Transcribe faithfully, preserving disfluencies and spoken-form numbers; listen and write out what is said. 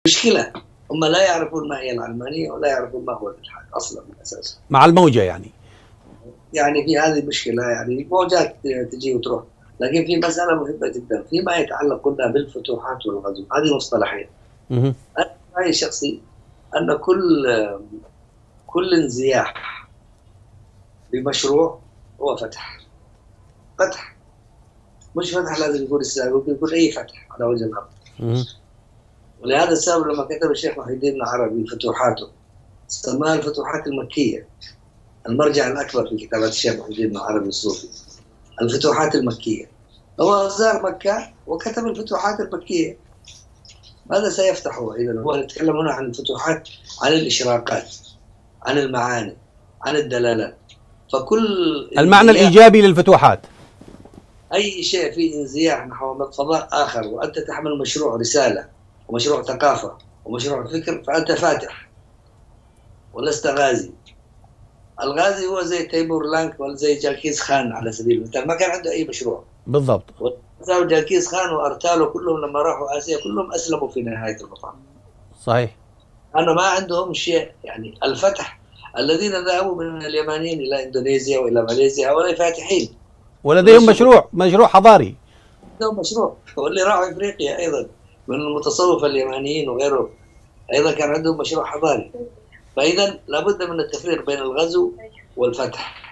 مشكلة هم لا يعرفون ما هي العلمانية ولا يعرفون ما هو الإلحاد أصلا من الأساس. مع الموجة يعني. يعني في هذه المشكلة، يعني الموجات تجي وتروح، لكن في مسألة مهمة جدا فيما يتعلق قلنا بالفتوحات والغزو، هذه مصطلحين. أنا رأيي الشخصي أن كل كل انزياح بمشروع هو فتح. فتح مش فتح لازم يكون إسلامي، ممكن يكون أي فتح على وجه الأرض. ولهذا السبب لما كتب الشيخ محي الدين العربي فتوحاته سماها الفتوحات المكية، المرجع الأكبر في كتابات الشيخ محي الدين العربي الصوفي. الفتوحات المكية، هو زار مكة وكتب الفتوحات المكية. ماذا سيفتح هو إذا؟ هو يتكلم هنا عن الفتوحات، عن الإشراقات، عن المعاني، عن الدلالات. فكل المعنى الإيجابي للفتوحات، أي شيء فيه انزياح نحو فضاء آخر وأنت تحمل مشروع رسالة ومشروع ثقافة ومشروع فكر، فأنت فاتح ولست غازي. الغازي هو زي تيمور لانك ولا زي جاكيز خان على سبيل المثال، ما كان عنده أي مشروع. بالضبط. جاكيز خان وأرتاله كلهم لما راحوا آسيا كلهم أسلموا في نهاية المطاف. صحيح. أنا ما عندهم شيء، يعني الفتح الذين ذهبوا من اليمانيين إلى إندونيسيا وإلى ماليزيا هؤلاء فاتحين ولديهم مشروع مشروع حضاري. عندهم مشروع. واللي راحوا إفريقيا أيضا من المتصوفة اليمانيين وغيره أيضا كان عندهم مشروع حضاري. فإذا لابد من التفريق بين الغزو والفتح.